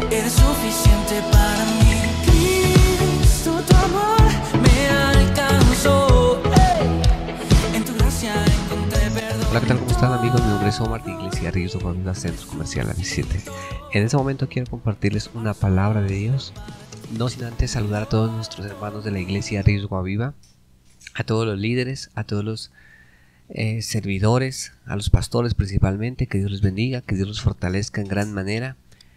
eres suficiente para mí. Cristo, tu amor me alcanzó. En tu gracia encontré perdón. Hola, ¿qué tal? ¿Cómo están, amigos? Mi nombre es Omar de Iglesia Ríos de Guaviva, Centro Comercial La 17. En este momento quiero compartirles una palabra de Dios, no sin antes saludar a todos nuestros hermanos de la Iglesia Ríos de Guaviva, a todos los líderes, a todos los servidores, a los pastores principalmente. Que Dios los bendiga, que Dios los fortalezca en gran manera.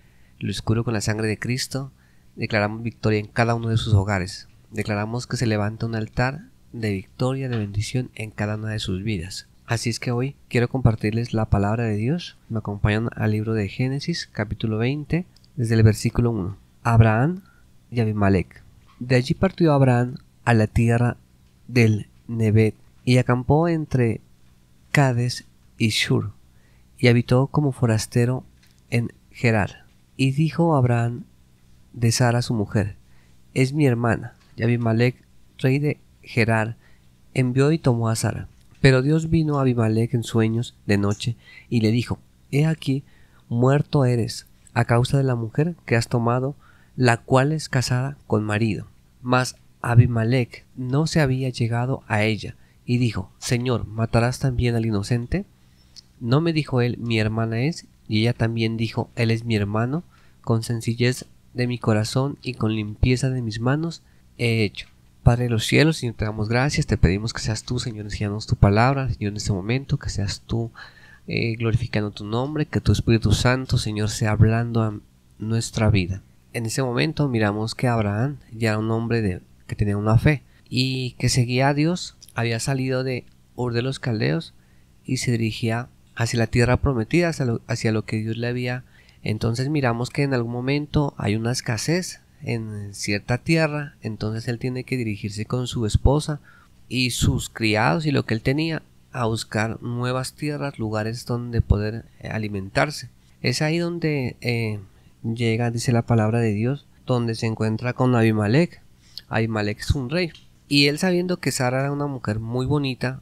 Los cubro con la sangre de Cristo. Declaramos victoria en cada uno de sus hogares. Declaramos que se levanta un altar de victoria, de bendición en cada una de sus vidas. Así es que hoy quiero compartirles la palabra de Dios. Me acompañan al libro de Génesis, capítulo 20, desde el versículo 1. Abraham y Abimelec. De allí partió Abraham a la tierra del Negev y acampó entre Cades y Shur, y habitó como forastero en Gerar. Y dijo Abraham de Sara su mujer: es mi hermana. Y Abimelec, rey de Gerar, envió y tomó a Sara. Pero Dios vino a Abimelec en sueños de noche y le dijo: he aquí, muerto eres a causa de la mujer que has tomado, la cual es casada con marido. Mas Abimelec no se había llegado a ella, y dijo: Señor, ¿matarás también al inocente? ¿No me dijo él, mi hermana es? Y ella también dijo: él es mi hermano, con sencillez de mi corazón y con limpieza de mis manos he hecho. Padre de los cielos, Señor, te damos gracias, te pedimos que seas tú, Señor, enseñándonos tu palabra, Señor, en este momento, que seas tú glorificando tu nombre, que tu Espíritu Santo, Señor, sea hablando a nuestra vida. En ese momento miramos que Abraham ya era un hombre que tenía una fe y que seguía a Dios. Había salido de Ur de los Caldeos y se dirigía hacia la tierra prometida, hacia lo que Dios le había. Entonces miramos que en algún momento hay una escasez en cierta tierra, entonces él tiene que dirigirse con su esposa y sus criados y lo que él tenía a buscar nuevas tierras, lugares donde poder alimentarse. Es ahí donde llega, dice la palabra de Dios, donde se encuentra con Abimelec. Abimelec es un rey. Y él, sabiendo que Sara era una mujer muy bonita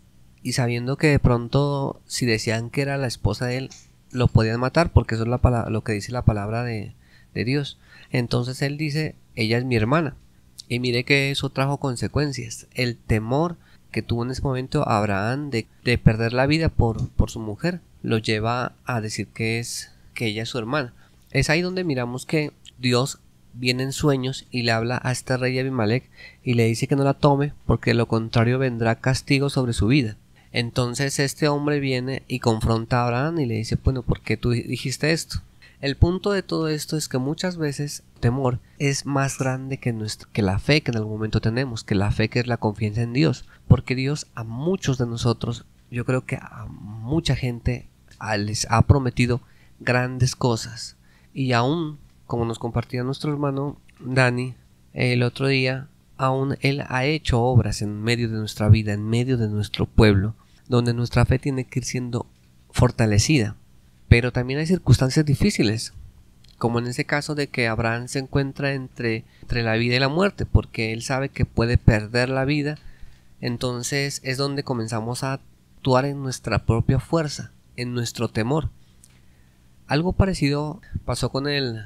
y sabiendo que de pronto si decían que era la esposa de él, lo podían matar, porque eso es lo que dice la palabra de Dios. Entonces él dice: ella es mi hermana. Y mire que eso trajo consecuencias. El temor que tuvo en ese momento Abraham de perder la vida por su mujer lo lleva a decir que ella es su hermana. Es ahí donde miramos que Dios viene en sueños y le habla a este rey Abimelec y le dice que no la tome, porque de lo contrario vendrá castigo sobre su vida. Entonces este hombre viene y confronta a Abraham y le dice: bueno, ¿por qué tú dijiste esto? El punto de todo esto es que muchas veces el temor es más grande que la fe que en algún momento tenemos, que la fe que es la confianza en Dios, porque Dios a muchos de nosotros, yo creo que a mucha gente les ha prometido grandes cosas, y aún, como nos compartía nuestro hermano Dani el otro día, aún Él ha hecho obras en medio de nuestra vida, en medio de nuestro pueblo, donde nuestra fe tiene que ir siendo fortalecida. Pero también hay circunstancias difíciles, como en ese caso de que Abraham se encuentra entre la vida y la muerte, porque él sabe que puede perder la vida. Entonces es donde comenzamos a actuar en nuestra propia fuerza, en nuestro temor. Algo parecido pasó con el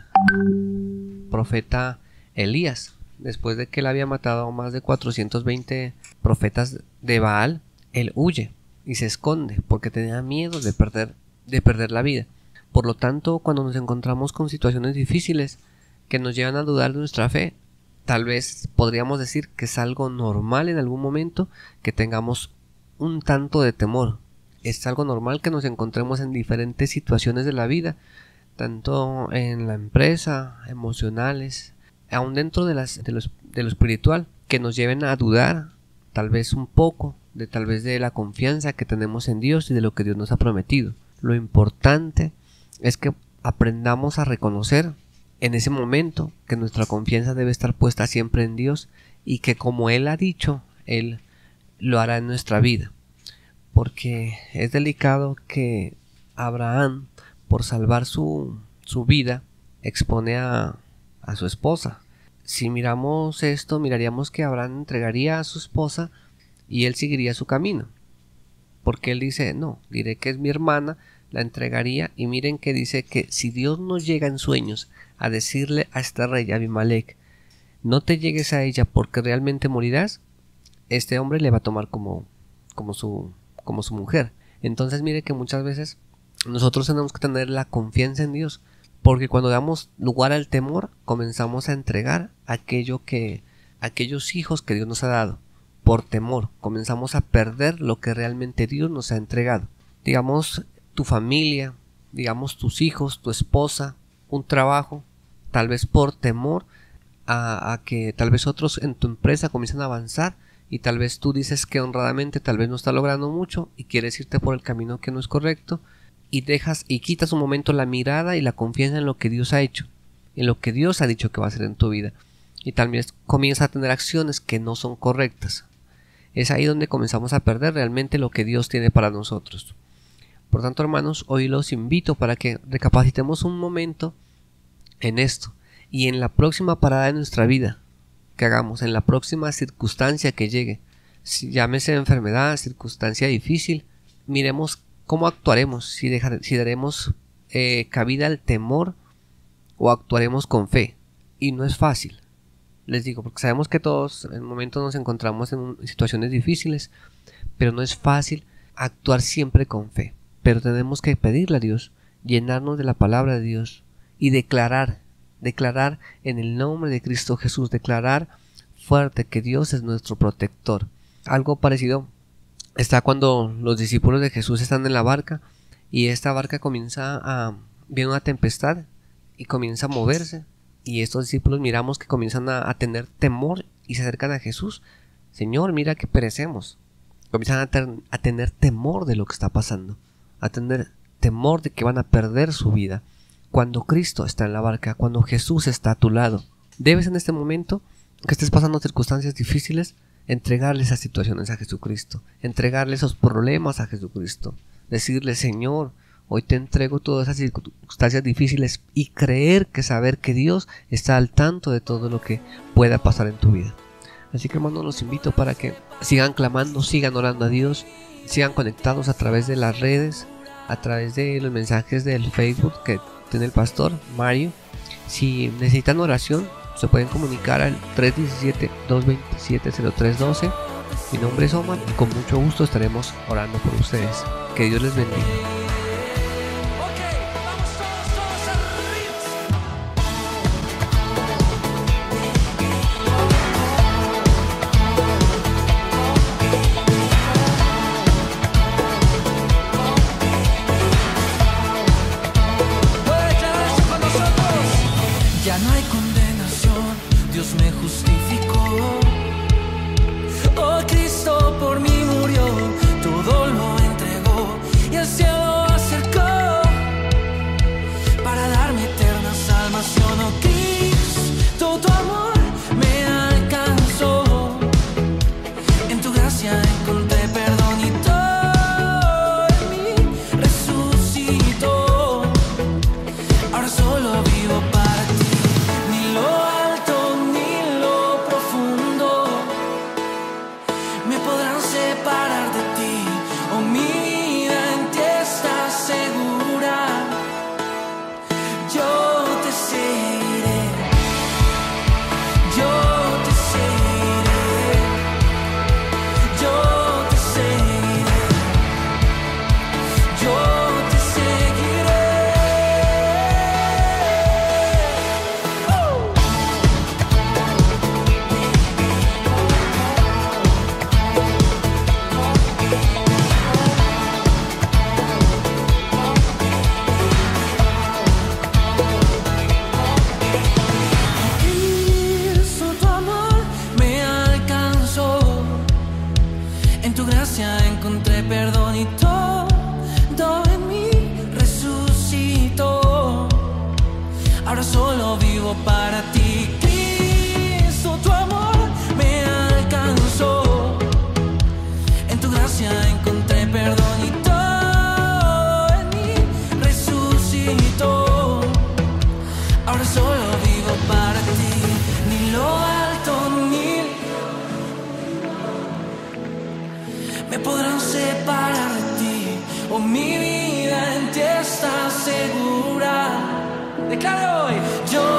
profeta Elías. Después de que él había matado a más de 420 profetas de Baal, él huye y se esconde porque tenía miedo de perder la vida. Por lo tanto, cuando nos encontramos con situaciones difíciles que nos llevan a dudar de nuestra fe, tal vez podríamos decir que es algo normal en algún momento que tengamos un tanto de temor. Es algo normal que nos encontremos en diferentes situaciones de la vida, tanto en la empresa, emocionales, aún dentro de lo espiritual, que nos lleven a dudar tal vez un poco tal vez de la confianza que tenemos en Dios y de lo que Dios nos ha prometido. Lo importante es que aprendamos a reconocer en ese momento que nuestra confianza debe estar puesta siempre en Dios y que, como Él ha dicho, Él lo hará en nuestra vida. Porque es delicado que Abraham, por salvar su vida, expone a su esposa. Si miramos esto, miraríamos que Abraham entregaría a su esposa y él seguiría su camino. Porque él dice: no, diré que es mi hermana, la entregaría. Y miren que dice que si Dios no llega en sueños a decirle a este rey Abimelech, no te llegues a ella porque realmente morirás, este hombre le va a tomar como su mujer. Entonces mire que muchas veces nosotros tenemos que tener la confianza en Dios, porque cuando damos lugar al temor comenzamos a entregar aquellos hijos que Dios nos ha dado. Por temor comenzamos a perder lo que realmente Dios nos ha entregado. Digamos tu familia, digamos tus hijos, tu esposa, un trabajo. Tal vez por temor a que tal vez otros en tu empresa comiencen a avanzar, y tal vez tú dices que honradamente tal vez no está logrando mucho y quieres irte por el camino que no es correcto, y dejas y quitas un momento la mirada y la confianza en lo que Dios ha hecho, en lo que Dios ha dicho que va a hacer en tu vida, y tal vez comienzas a tener acciones que no son correctas. Es ahí donde comenzamos a perder realmente lo que Dios tiene para nosotros. Por tanto, hermanos, hoy los invito para que recapacitemos un momento en esto, y en la próxima parada de nuestra vida que hagamos, en la próxima circunstancia que llegue, si llámese enfermedad, circunstancia difícil, miremos cómo actuaremos, si daremos cabida al temor o actuaremos con fe. Y no es fácil, les digo, porque sabemos que todos en momentos nos encontramos en situaciones difíciles, pero no es fácil actuar siempre con fe. Pero tenemos que pedirle a Dios, llenarnos de la palabra de Dios y declarar en el nombre de Cristo Jesús, declarar fuerte que Dios es nuestro protector. Algo parecido está cuando los discípulos de Jesús están en la barca y esta barca viene una tempestad y comienza a moverse, y estos discípulos miramos que comienzan a tener temor y se acercan a Jesús. Señor, mira que perecemos. Comienzan a tener temor de lo que está pasando, a tener temor de que van a perder su vida. Cuando Cristo está en la barca, cuando Jesús está a tu lado, debes en este momento que estés pasando circunstancias difíciles, entregarle esas situaciones a Jesucristo, entregarle esos problemas a Jesucristo, decirle: Señor, hoy te entrego todas esas circunstancias difíciles, y saber que Dios está al tanto de todo lo que pueda pasar en tu vida. Así que, hermanos, los invito para que sigan clamando, sigan orando a Dios, sigan conectados a través de las redes, a través de los mensajes del Facebook que tiene el pastor Mario. Si necesitan oración, se pueden comunicar al 317-227-0312. Mi nombre es Omar y con mucho gusto estaremos orando por ustedes. Que Dios les bendiga. Ya no hay condenación, Dios me justificó. Oh, Cristo por mí murió, todo lo entregó y el cielo acercó para darme eterna salvación. Oh, Cristo, tu amor me alcanzó, en tu gracia encontré perdón y todo en mí resucitó. Ahora solo vivo para ti. Ni lo alto ni lo profundo me podrán separar de ti. Oh, mi vida en ti está segura. Yo te seguiré, yo te seguiré, yo te seguiré, yo te seguiré. Cristo, tu amor me alcanzó, en tu gracia encontré perdón y todo en mí resucitó. Ahora solo vivo para ti. Cristo, tu amor me alcanzó, en tu gracia encontré perdón y todo en mí resucitó. Ahora solo vivo para ti. Ni lo alto ni me podrán separar de ti. Oh, mi vida entera declare hoy, yo